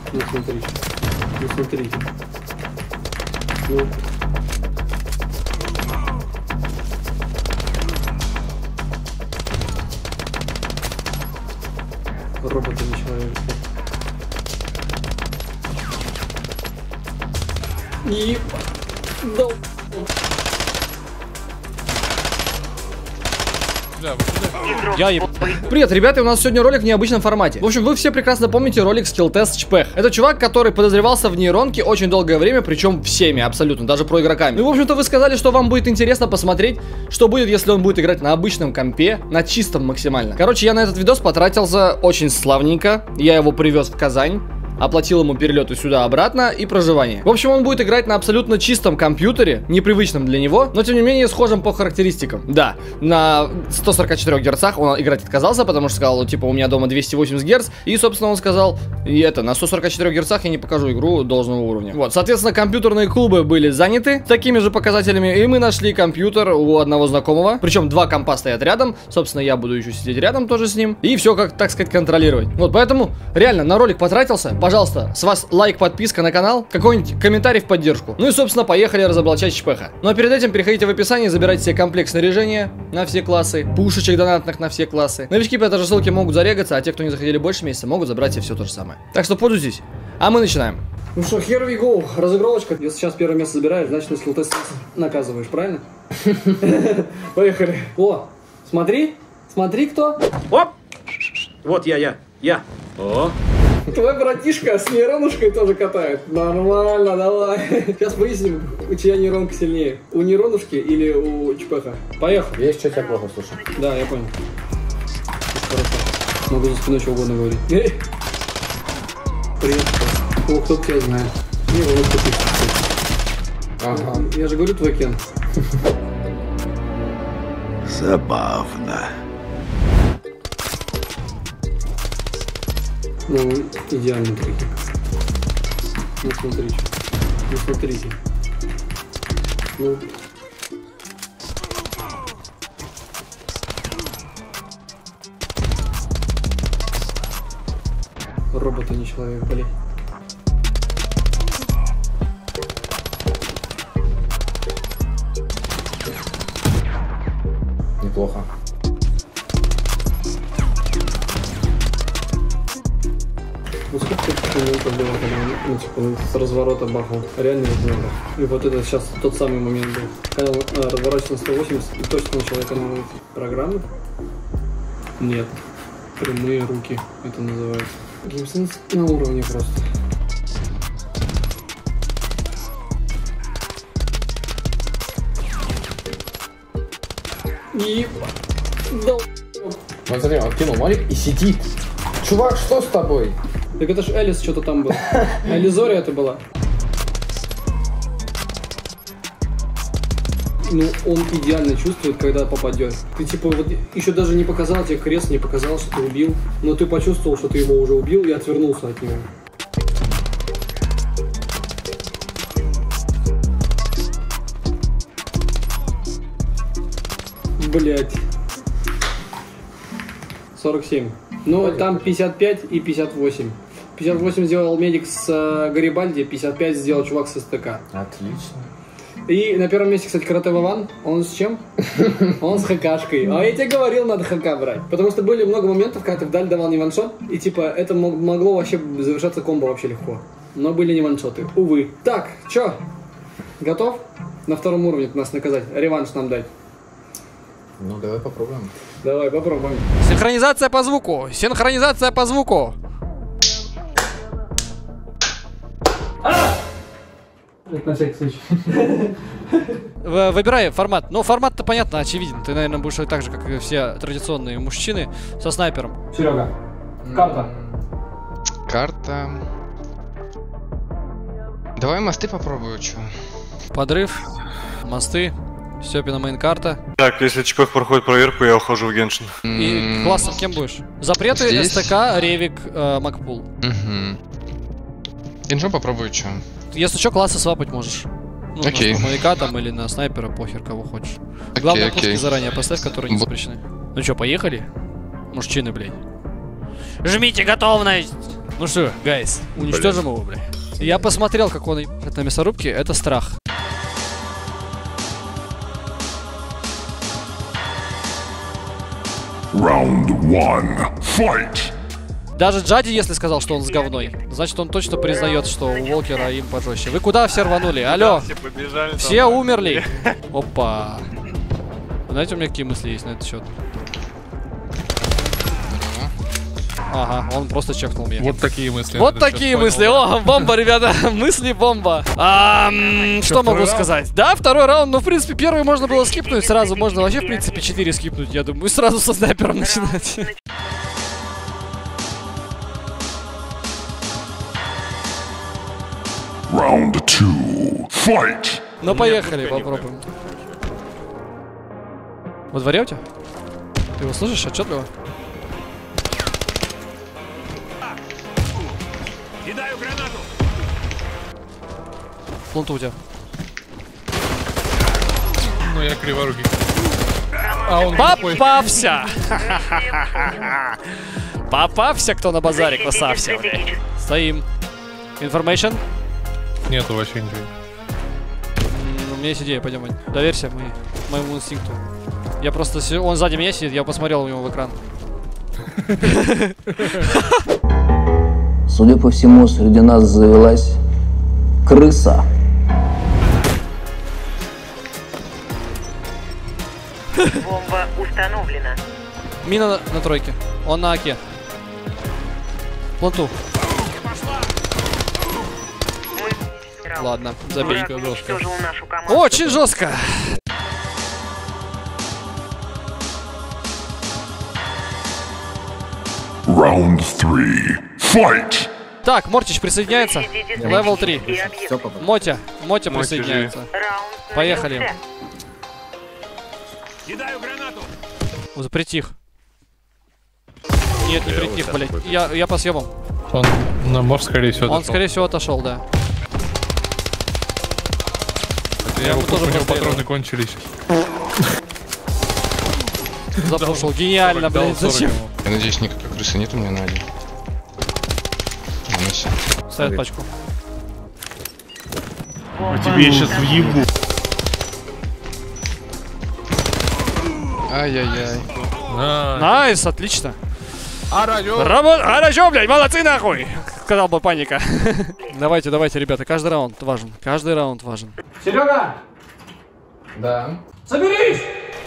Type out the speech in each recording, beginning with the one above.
Ну смотрите. Ну смотрите. Ну. Роботы не человек. И... Да. Привет, ребята, у нас сегодня ролик в необычном формате. В общем, вы все прекрасно помните ролик Skilltest Чпех. Это чувак, который подозревался в нейронке очень долгое время, причем всеми абсолютно, даже про игроками. Ну, в общем-то, вы сказали, что вам будет интересно посмотреть, что будет, если он будет играть на обычном компе, на чистом максимально. Короче, я на этот видос потратился очень славненько. Я его привез в Казань. Оплатил ему перелеты сюда-обратно и проживание. В общем, он будет играть на абсолютно чистом компьютере, непривычном для него, но тем не менее схожим по характеристикам. Да, на 144 герцах он играть отказался, потому что сказал, типа, у меня дома 280 герц. И, собственно, он сказал, на 144 герцах я не покажу игру должного уровня. Вот, соответственно, компьютерные клубы были заняты такими же показателями, и мы нашли компьютер у одного знакомого. Причем два компа стоят рядом, собственно, я буду еще сидеть рядом тоже с ним. И все, как, так сказать, контролировать. Вот, поэтому, реально, на ролик потратился. Пожалуйста, с вас лайк, подписка на канал, какой-нибудь комментарий в поддержку. Ну и, собственно, поехали разоблачать Чпеха. Ну а перед этим переходите в описание, забирайте себе комплект снаряжения на все классы, пушечек донатных на все классы. Новички по этой же ссылке могут зарегаться, а те, кто не заходили больше месяца, могут забрать себе все то же самое. Так что пользуйтесь. А мы начинаем. Ну что, here we go. Разыгровочка. Если сейчас первое место забираешь, значит на скиллтест наказываешь, правильно? Поехали. О, смотри, смотри кто. Оп! Вот я. О! Твой братишка с нейронушкой тоже катает. Нормально, давай. Сейчас выясним, у чья нейронка сильнее. У нейронушки или у Чпеха. Поехали. Есть, что тебя плохо слушай. Да, я понял. Хорошо. Могу за спиной что угодно говорить. Эй! Привет. О, кто тебя знает. Не, вот кто ты. Ага. Я же говорю, твой Кен. Забавно. Ну, идеальный трекинг. Ну, смотрите. Ну, смотрите. Ну. Робот, а не человек, блин. Неплохо. Ну сколько моментов было, когда он, типа, с разворота бахнул? Реально много. И вот это сейчас тот самый момент был. Когда он разворачивается на 180 и точно на человека наводит. Программы? Нет. Прямые руки это называется. Геймсенс на уровне просто. И... Вот смотри, он кинул молик и сидит. Чувак, что с тобой? Так это ж Элис что-то там был. Элизори это была. Ну, он идеально чувствует, когда попадет. Ты типа вот еще даже не показал тебе крест, не показал, что ты убил. Но ты почувствовал, что ты его уже убил и отвернулся от него. Блять. 47. Ну, там 55 и 58. 58 сделал медик с Гарибальди, 55 сделал чувак с СТК. Отлично. И на первом месте, кстати, Карате Вован. Он с чем? Он с ХКшкой. А я тебе говорил, надо ХК брать. Потому что были много моментов, когда ты вдаль давал не ваншот. И типа, это могло вообще завершаться комбо вообще легко. Но были не ваншоты. Увы. Так, чё? Готов? На втором уровне нас наказать. Реванш нам дать. Ну, давай попробуем. Давай, попробуем. Синхронизация по звуку. Синхронизация по звуку. Это на всякий случай. Выбирай формат. Ну, формат-то понятно, очевиден. Ты, наверное, будешь так же, как и все традиционные мужчины, со снайпером. Серега, карта. Карта. Давай мосты попробую, чё. Подрыв, мосты, Степина мейн-карта. Так, если Чпех проходит проверку, я ухожу в Геншин. И классом кем будешь? Запреты, Здесь? СТК, Ревик, Макпул. Инжо попробую, чё. Если что, классы свапать можешь. Ну, Окей. на штурмовика там или на снайпера, похер, кого хочешь. Главное, пуски заранее поставь, которые не запрещены. Ну что, поехали? Мужчины, блядь. Жмите готовность! Ну что, гайс, уничтожим его, бля. Я посмотрел, как он ебет на мясорубке, это страх. Round 1. Fight! Даже Джади, если сказал, что он с говной, значит, он точно признает, что у Волкера им пожестче. Вы куда все рванули? Алло! Все побежали. Все умерли! Опа! Знаете, у меня какие мысли есть на этот счет? Ага, он просто чекнул меня. Вот такие мысли. Вот такие мысли. О, бомба, ребята. Мысли бомба. Что могу сказать? Да, второй раунд. Ну, в принципе, первый можно было скипнуть сразу. Можно вообще, в принципе, 4 скипнуть, я думаю. И сразу со снайпером начинать. Round 2. Fight! Ну, поехали, попробуем. Во дворе у тебя? Ты его слышишь отчетливо? Кидаю гранату! Плунта у тебя. Ну, я криворукий. А он Попався! Попався, кто на базаре, красався, блядь. Стоим. Информейшн? Нету вообще ничего. У меня есть идея, пойдем. Доверься моему инстинкту. Я просто... Он сзади меня сидит, я посмотрел у него в экран. Судя по всему, среди нас завелась крыса. Бомба установлена. Мина на тройке. Он на Аке. Планту. Ладно, забей. Очень жестко. Round 3. Fight! Так, Мортич присоединяется. Левел 3. Мотя присоединяется. Поехали. Кидаю гранату! Притих. Нет, не притих, блядь. Я по съебам. Он, ну, может, скорее всего, Он, скорее всего, отошел, да. Я его тоже у него пострелял. патроны кончились. Запушил. Гениально, блядь. Зачем? Я надеюсь, никакой крысы нет у меня на один. Ну все. Ставят пачку. Тебе я сейчас въебу. Ай-яй-яй. Найс, отлично. Арайо! Хорошо, блядь, молодцы нахуй! Сказал бы Паника. Давайте, ребята, каждый раунд важен. Каждый раунд важен. Серега! Да. Соберись!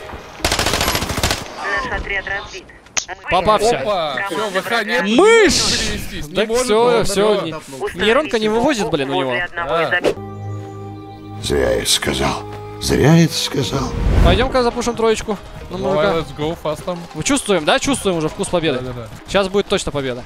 Наш отряд разбит. Попався. Опа! Все, ВХ нет. Мышь! Не Так может все. быть. Нейронка не вывозит, блин, у него. Возле одного из объектов. Зря я сказал. Зря я это сказал. Пойдем-ка запушим троечку. На Давай, мужика. let's go, фастом. Вы чувствуем, да? Чувствуем уже вкус победы. Да. Сейчас будет точно победа.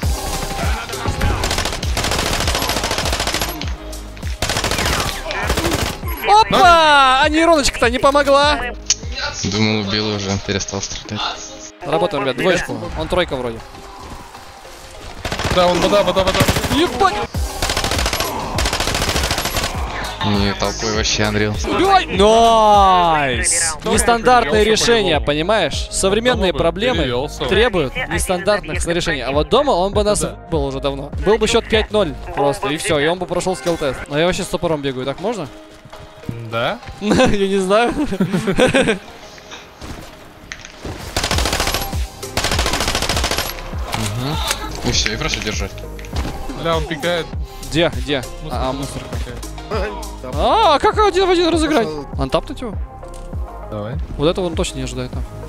Опа! А нейроночка-то не помогла. Думал, убил уже, перестал стрелять. Работаем, ребят, двоечку. Он тройка вроде. Да, он вода. Ебать! Не, толпой вообще Unreal. Убивай! Найс! Нестандартное решение, понимаешь? Современные проблемы требуют нестандартных решений. А вот дома он бы нас был уже давно. Был бы счет 5-0 просто, и все, и он бы прошел скилл-тест. Но я вообще с топором бегаю, так можно? Да? Я не знаю. И все, и просто держать. Да, он пикает. Где? Мусор. А, как один в один разыграть? Антапнуть его? Давай. Вот этого он точно не ожидает.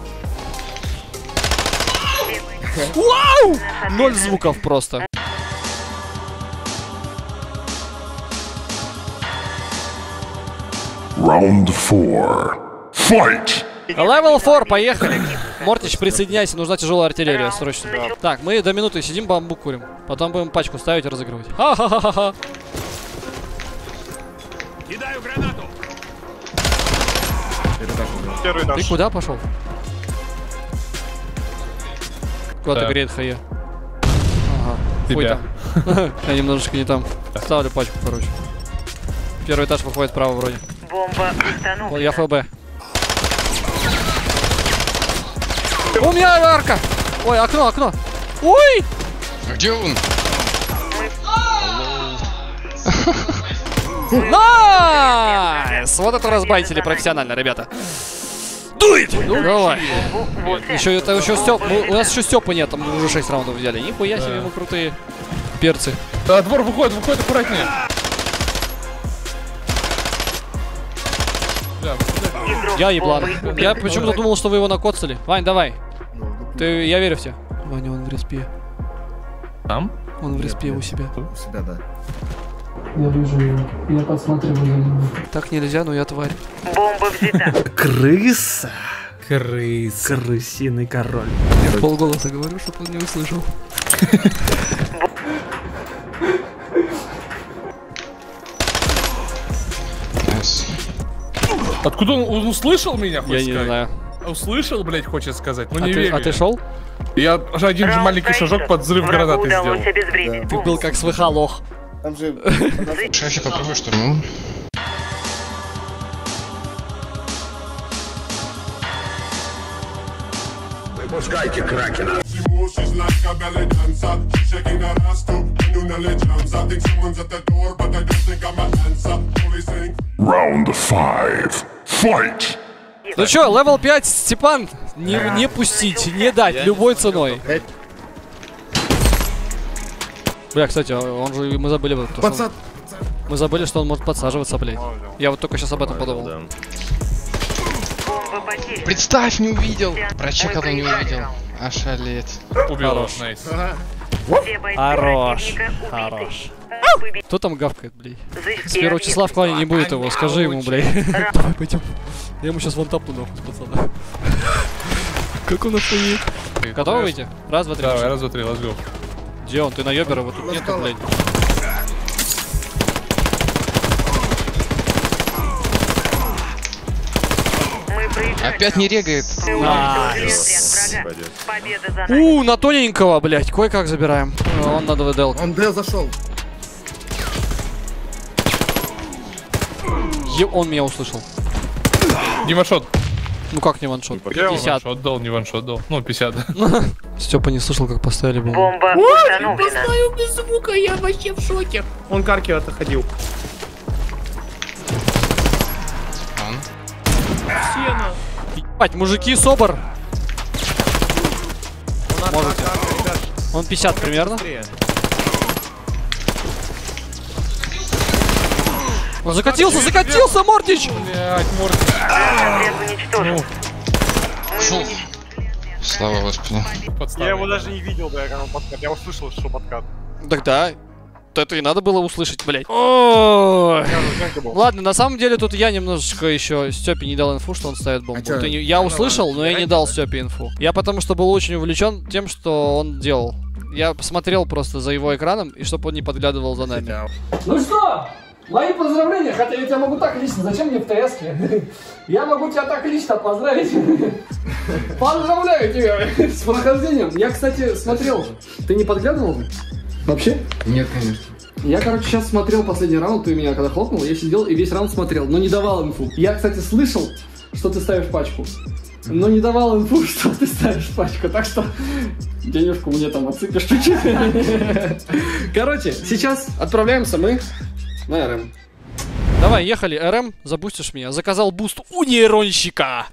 Вау! 0 звуков просто. Round 4. Fight! Level 4, поехали. Мортич, присоединяйся, нужна тяжелая артиллерия, срочно. Так, мы до минуты сидим, бамбук курим. Потом будем пачку ставить и разыгрывать. Ха-ха-ха-ха. Кидаю гранату! Первый наш. Ты куда пошел? Куда-то Да. греет хае. Ага. Хуй Тебя. там. Я немножечко не там. Ставлю пачку, короче. Первый этаж выходит вправо вроде. Бомба установлена. Я ФБ. У меня арка! Ой, окно! Ой! А где он? Найс! Вот это разбайтили профессионально, ребята. Дует! Давай. Еще это еще Степ. У нас еще Степа нет, там мы уже 6 раундов взяли. Нихуя себе, мы крутые перцы. Да, двор выходит аккуратнее. Я еблан. Я почему-то думал, что вы его накоцали. Вань, давай. Я верю в тебя. Ваня, он в респе. Там? Он в респе у себя. У себя, да. Я вижу его. Я подсматриваю за ним. Так нельзя, но я тварь. Бомба взята. Крыса. Крысиный король. Я в полголоса говорю, чтобы он не услышал. Откуда он услышал меня, хоть Я сказать? не знаю. Услышал, блядь, хочет сказать. Ну А не ты, верю. а ты шел? Я уже один же маленький шажок под взрыв гранаты сделал. Ты был как свыхалох. Там же... Шефи, попробуй штурмом. Выпускайте кракена. Round 5. Fight! Ну чё, левел 5, Степан, не пустить, не дать, любой ценой. Бля, кстати, он же, мы забыли, мы забыли, что он может подсаживаться, блядь. Я вот только сейчас об этом подумал. Представь, не увидел. Прочекал, не увидел. Ошалеть. Убил, найс. Хорош, хорош. Кто там гавкает, блядь? С 1 числа в клане не будет его, скажи ему, блядь. Давай пойдем. Я ему сейчас вантапну нахуй, пацана. Как он охуеет. Готовы выйти? Раз, два, три. Давай, раз, два, три, let's go. Где он? Ты на ёбера, вот тут нету, блядь. Опять не регает. На тоненького, блядь, кое-как забираем. Он надо выдал. Он Д зашел. Он меня услышал. Не ваншот. Ну как не ваншот? 50. Ваншот дал, не ваншот дал. Ну, 50. Степа не слышал, как поставили бомбу. Бомба установлена. Знаю без звука, я вообще в шоке. Он к арке отходил. Ебать, мужики, собор. Можете. Он 50 примерно. Он закатился, Мортич! Блять, Мортич. Фу. Слава Господи. Я его даже не видел, да, когда он подкат. Я услышал, что подкат. Тогда это и надо было услышать, блядь. Ой. Ладно, на самом деле тут я немножечко еще Степе не дал инфу, что он ставит бомбу. Я услышал, но я не дал Степе инфу. Я потому что был очень увлечен тем, что он делал. Я посмотрел просто за его экраном, и чтобы он не подглядывал за нами. Ну что? Мои поздравления, хотя я тебя могу так лично, зачем мне в ТС-ке? Я могу тебя так лично поздравить. Поздравляю тебя с прохождением. Я, кстати, смотрел. Ты не подглядывал? Вообще? Нет, конечно. Я, короче, сейчас смотрел последний раунд, ты меня когда хлопнул, я сидел и весь раунд смотрел, но не давал инфу. Я, кстати, слышал, что ты ставишь пачку, но не давал инфу, что ты ставишь пачку, так что денежку мне там отсыпешь чуть-чуть. Короче, сейчас отправляемся мы на РМ. Давай, ехали, РМ, забустишь меня. Заказал буст у нейронщика.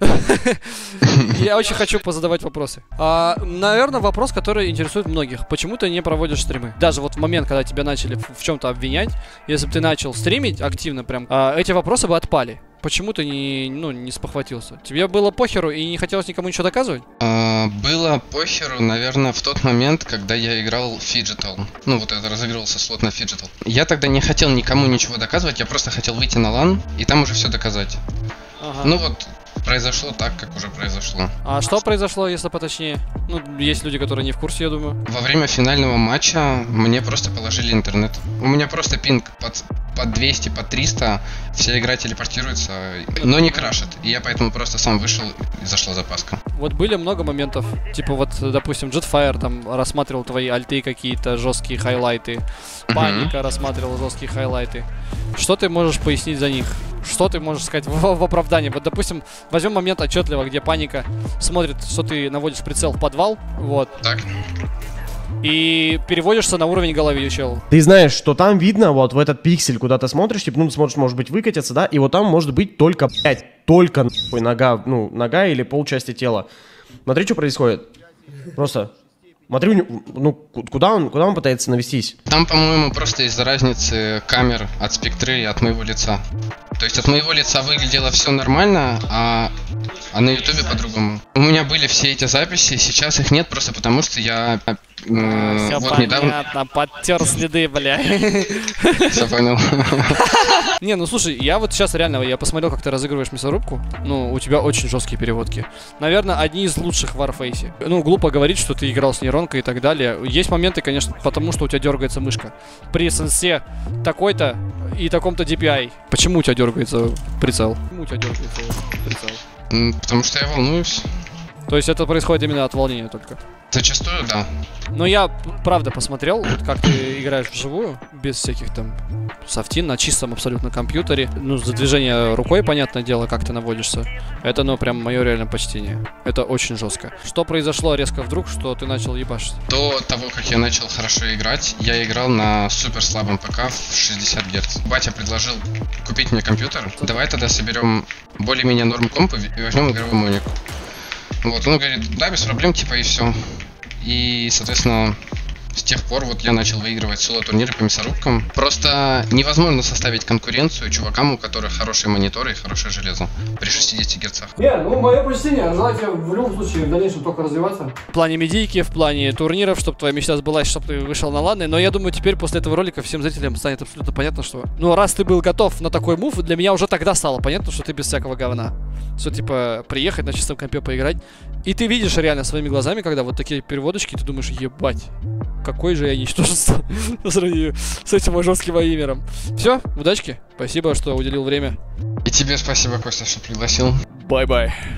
Я очень хочу позадавать вопросы. Наверное, вопрос, который интересует многих. Почему ты не проводишь стримы? Даже вот в момент, когда тебя начали в чем-то обвинять, если бы ты начал стримить активно прям, эти вопросы бы отпали. Почему ты не спохватился? Тебе было похеру и не хотелось никому ничего доказывать? Было похеру, наверное, в тот момент, когда я играл в Fidgetal. Ну, вот это разыгрывался слот на Fidgetal. Я тогда не хотел никому ничего доказывать, я просто хотел выйти на лан и там уже все доказать. Ага. Ну вот, произошло так, как уже произошло. А что произошло, если поточнее? Ну, есть люди, которые не в курсе, я думаю. Во время финального матча мне просто положили интернет. У меня просто пинг под 200, под 300, все игра телепортируется, но не крашит. И я поэтому просто сам вышел и зашла запаска. Вот были много моментов, типа вот, допустим, Jetfire там рассматривал твои альты какие-то, жесткие хайлайты. Паника рассматривал жесткие хайлайты. Что ты можешь пояснить за них? Что ты можешь сказать в оправдании? Вот, допустим, возьмем момент отчетливо, где Паника смотрит, что ты наводишь прицел в подвал, вот. Так. и переводишься на уровень головы, чел. Ты знаешь, что там видно, вот в этот пиксель, куда ты смотришь, типа, ну, ты смотришь, может быть, выкатиться, да, и вот там может быть только, блядь, только нахуй нога, ну, нога или полчасти тела. Смотри, что происходит. Просто... Смотри, ну, куда он пытается навестись? Там, по-моему, просто из-за разницы камер от спектры и от моего лица. То есть от моего лица выглядело все нормально, а на ютубе по-другому. У меня были все эти записи, сейчас их нет просто потому, что я все вот понятно, недавно... подтер следы, бля. Все понял. Не, ну слушай, я вот сейчас реально, я посмотрел, как ты разыгрываешь мясорубку. Ну, у тебя очень жесткие переводки. Наверное, одни из лучших в Warface. Ну, глупо говорить, что ты играл с нейронкой и так далее. Есть моменты, конечно, потому что у тебя дергается мышка. При сенсе такой-то и таком-то DPI. Почему у тебя дергается прицел? Почему у тебя дергается прицел? Потому что я волнуюсь. То есть это происходит именно от волнения только? Зачастую, да. Но я, правда, посмотрел, вот как ты играешь вживую, без всяких там софтин, на чистом абсолютно компьютере. Ну, за движение рукой, понятное дело, как ты наводишься. Это, ну, прям мое реальное почтение. Это очень жестко. Что произошло резко вдруг, что ты начал ебашить? До того, как я начал хорошо играть, я играл на супер слабом ПК в 60 Гц. Батя предложил купить мне компьютер. Давай тогда соберем более-менее норм комп и возьмем игровой моник. Вот, он говорит, да, без проблем, типа, и все. И, соответственно, с тех пор вот я начал выигрывать соло-турниры по мясорубкам. Просто невозможно составить конкуренцию чувакам, у которых хорошие мониторы и хорошее железо при 60 Гц. Ну, мое почтение. Желаю тебе в любом случае в дальнейшем только развиваться. В плане медийки, в плане турниров, чтобы твоя мечта сбылась, чтобы ты вышел на ланы. Но я думаю, теперь после этого ролика всем зрителям станет абсолютно понятно, что... Ну, раз ты был готов на такой мув, для меня уже тогда стало понятно, что ты без всякого говна. Что, типа, приехать на чистом компе поиграть. И ты видишь реально своими глазами, когда вот такие переводочки, ты думаешь, ебать, какой же я ничтожество по сравнению с этим жестким аимером. Все, удачки. Спасибо, что уделил время. И тебе спасибо, Костя, что пригласил. Бай-бай.